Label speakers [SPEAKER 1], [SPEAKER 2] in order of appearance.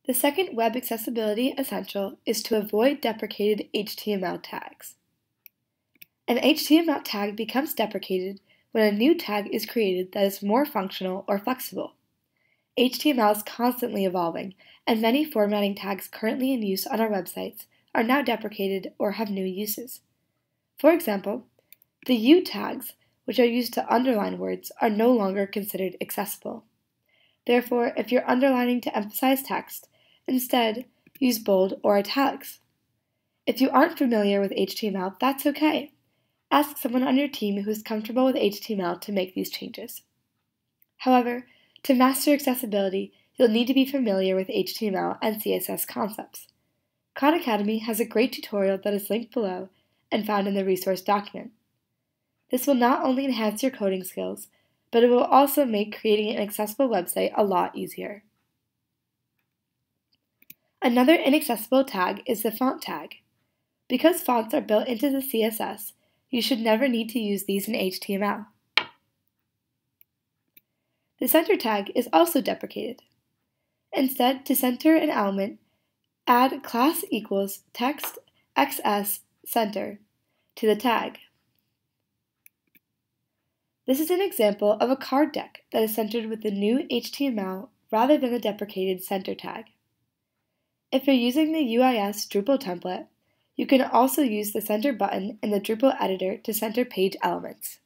[SPEAKER 1] The second web accessibility essential is to avoid deprecated HTML tags. An HTML tag becomes deprecated when a new tag is created that is more functional or flexible. HTML is constantly evolving, and many formatting tags currently in use on our websites are now deprecated or have new uses. For example, the U tags, which are used to underline words, are no longer considered accessible. Therefore, if you're underlining to emphasize text, instead use bold or italics. If you aren't familiar with HTML, that's okay. Ask someone on your team who's comfortable with HTML to make these changes. However, to master accessibility, you'll need to be familiar with HTML and CSS concepts. Khan Academy has a great tutorial that is linked below and found in the resource document. This will not only enhance your coding skills, but it will also make creating an accessible website a lot easier. Another inaccessible tag is the font tag. Because fonts are built into the CSS, you should never need to use these in HTML. The center tag is also deprecated. Instead, to center an element, add class equals text XS center to the tag. This is an example of a card deck that is centered with the new HTML rather than the deprecated center tag. If you're using the UIS Drupal template, you can also use the center button in the Drupal editor to center page elements.